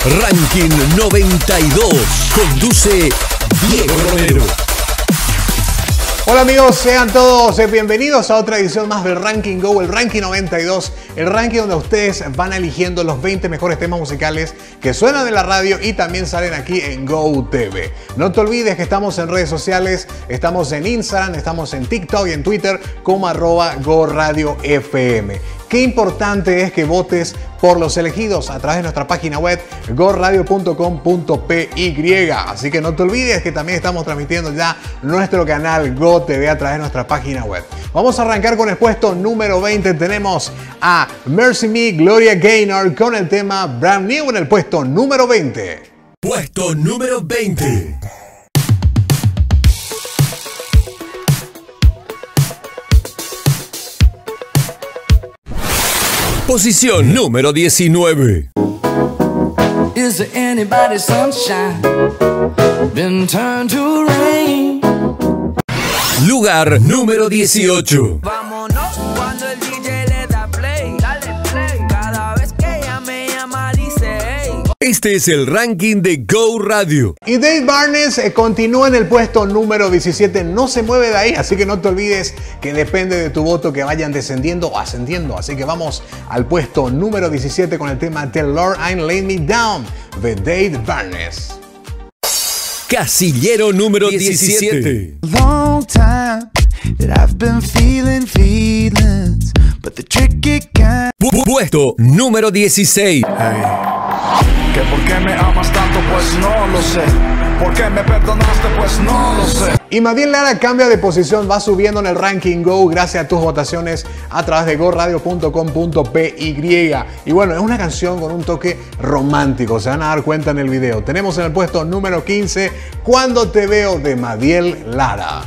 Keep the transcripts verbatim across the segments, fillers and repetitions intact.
Ranking noventa y dos. Conduce Diego Romero. Hola amigos, sean todos bienvenidos a otra edición más del Ranking Go, el Ranking noventa y dos, el ranking donde ustedes van eligiendo los veinte mejores temas musicales que suenan en la radio y también salen aquí en Go T V. No te olvides que estamos en redes sociales, estamos en Instagram, estamos en TikTok y en Twitter como arroba Go Radio F M. Qué importante es que votes por los elegidos a través de nuestra página web go radio punto com punto p y. Así que no te olvides que también estamos transmitiendo ya nuestro canal Go T V a través de nuestra página web. Vamos a arrancar con el puesto número veinte. Tenemos a Mercy Me, Gloria Gaynor con el tema Brand New en el puesto número veinte. Puesto número veinte. Posición número diecinueve. Is there anybody sunshine been turned to rain? Lugar número dieciocho. Vámonos cuando el D J le da play. Dale play. Cada vez que ella me llama dice hey. Este es el ranking de Go Radio. Y Dave Barnes eh, continúa en el puesto número diecisiete, no se mueve de ahí, así que no te olvides que depende de tu voto que vayan descendiendo o ascendiendo. Así que vamos al puesto número diecisiete con el tema The Lord Ain't Laid Me Down de Dave Barnes. Casillero número diecisiete. Long time that I've been feeling feelings, but the tricky kind. Pu- Puesto número dieciséis. Hey, que por qué me amas tanto, pues no lo sé. ¿Por qué me perdonaste? Pues no lo sé. Y Madiel Lara cambia de posición, va subiendo en el Ranking Go gracias a tus votaciones a través de go radio punto com punto p y. Y bueno, es una canción con un toque romántico, se van a dar cuenta en el video. Tenemos en el puesto número quince, Cuando te veo, de Madiel Lara.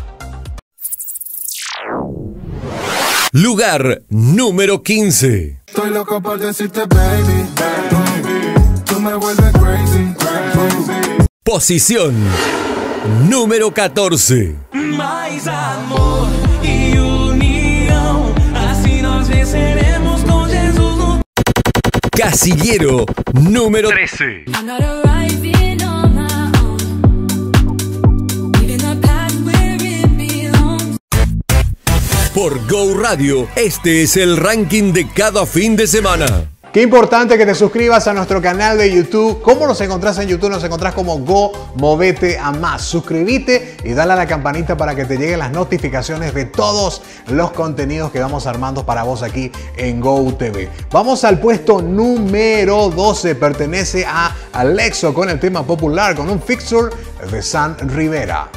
Lugar número quince. Estoy loco por decirte baby, baby. Tú me vuelves crazy, crazy. Posición número catorce. Mais amor y unión, así nos venceremos con Jesús. No... Casillero número trece. I'm not arriving on my own. Leaving the past where it belongs. Por Go Radio, este es el ranking de cada fin de semana. Qué importante que te suscribas a nuestro canal de YouTube. ¿Cómo nos encontrás en YouTube? Nos encontrás como Go Movete a Más. Suscríbete y dale a la campanita para que te lleguen las notificaciones de todos los contenidos que vamos armando para vos aquí en Go T V. Vamos al puesto número doce. Pertenece a Alexo con el tema popular, con un fixture de San Rivera.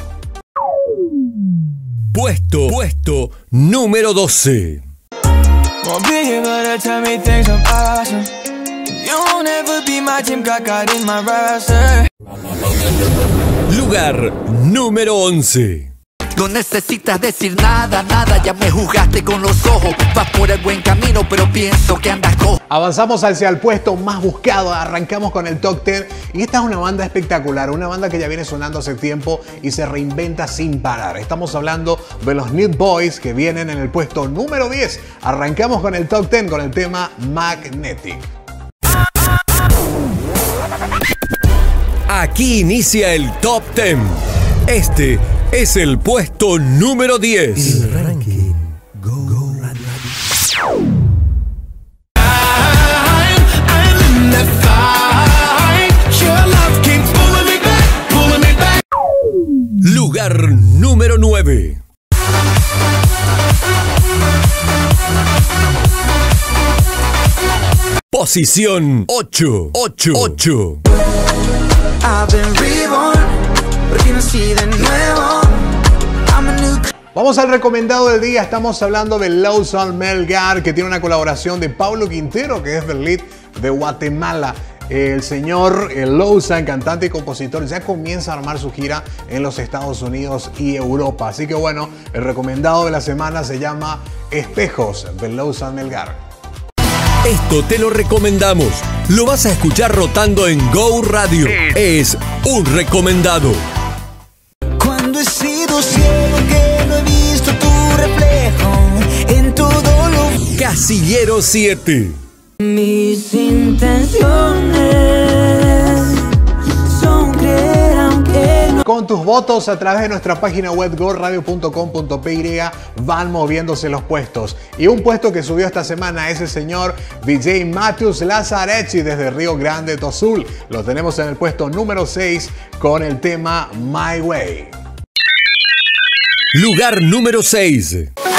Puesto, puesto número doce. Won't be here, but they tell me things I'm awesome. You won't ever be my Jim Got in my roster. Lugar número once. No necesitas decir nada, nada, ya me juzgaste con los ojos. Vas por el buen camino, pero pienso que andas cojo. Avanzamos hacia el puesto más buscado, arrancamos con el top diez y esta es una banda espectacular, una banda que ya viene sonando hace tiempo y se reinventa sin parar. Estamos hablando de los New Boys que vienen en el puesto número diez. Arrancamos con el top diez con el tema Magnetic. Aquí inicia el top diez. Este es el puesto número diez. El ranking Go, Go Radio. Lugar número nueve. Posición ocho, ocho, ocho. Vamos al recomendado del día. Estamos hablando de Lawson Melgar, que tiene una colaboración de Pablo Quintero, que es del lead de Guatemala. El señor el Lawson, cantante y compositor, ya comienza a armar su gira en los Estados Unidos y Europa. Así que bueno, el recomendado de la semana se llama Espejos, de Lawson Melgar. Esto te lo recomendamos. Lo vas a escuchar rotando en Go Radio. Es un recomendado. Cuando he sido ciego que no he visto tu reflejo en todo lo... Casillero siete. Mis intenciones tus votos a través de nuestra página web go radio punto com punto p y. Van moviéndose los puestos. Y un puesto que subió esta semana es el señor D J Matheus Lazzarecci desde Río Grande do Sul. Lo tenemos en el puesto número seis con el tema My Way. Lugar número seis.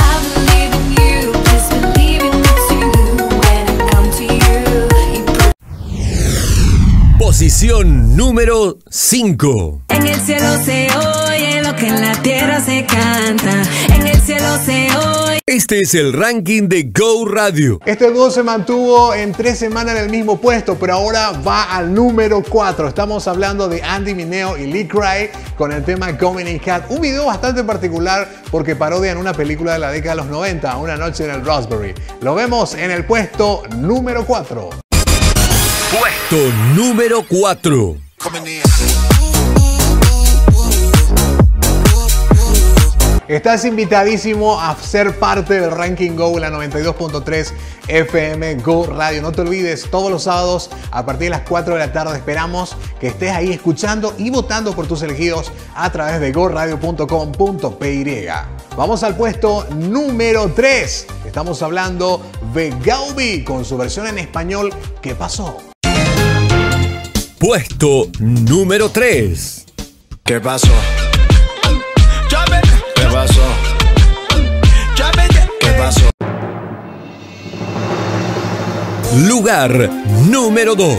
Posición número cinco. En el cielo se oye lo que en la tierra se canta. En el cielo se oye. Este es el ranking de Go Radio. Este dúo se mantuvo en tres semanas en el mismo puesto, pero ahora va al número cuatro. Estamos hablando de Andy Mineo y Lee Cry con el tema Going in Cat. Un video bastante particular porque parodian una película de la década de los noventa, Una noche en el Roxbury. Lo vemos en el puesto número cuatro. Puesto número cuatro. Estás invitadísimo a ser parte del Ranking Go en la noventa y dos punto tres F M Go Radio. No te olvides, todos los sábados a partir de las cuatro de la tarde esperamos que estés ahí escuchando y votando por tus elegidos a través de go radio punto com punto p y. Vamos al puesto número tres. Estamos hablando de Gaubi con su versión en español, ¿Qué pasó? Puesto número tres. ¿Qué pasó? ¿Qué pasó? ¿Qué pasó? Lugar número dos.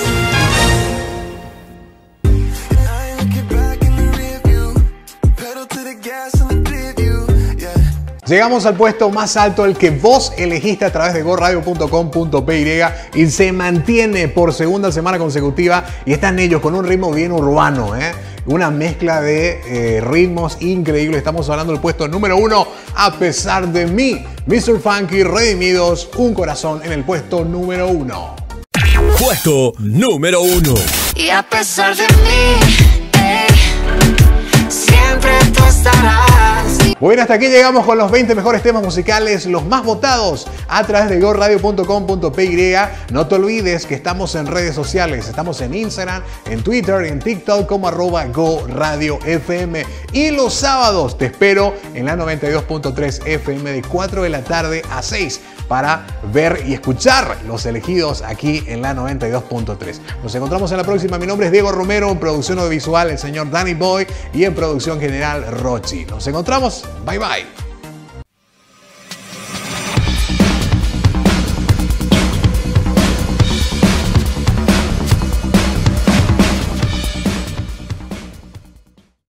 Llegamos al puesto más alto, el que vos elegiste a través de go radio punto com punto p y y se mantiene por segunda semana consecutiva y están ellos con un ritmo bien urbano, ¿eh? Una mezcla de eh, ritmos increíbles. Estamos hablando del puesto número uno, A pesar de mí. mister Funky, Redimidos, Un corazón en el puesto número uno. Puesto número uno. Y a pesar de mí, eh, siempre tú estarás. Bueno, hasta aquí llegamos con los veinte mejores temas musicales, los más votados a través de go radio punto com punto p y. No te olvides que estamos en redes sociales, estamos en Instagram, en Twitter, en TikTok como arroba Go Radio F M. Y los sábados te espero en la noventa y dos punto tres F M de cuatro de la tarde a seis para ver y escuchar los elegidos aquí en la noventa y dos punto tres. Nos encontramos en la próxima. Mi nombre es Diego Romero, en producción audiovisual el señor Danny Boy y en producción general Rochi. Nos encontramos. Bye bye.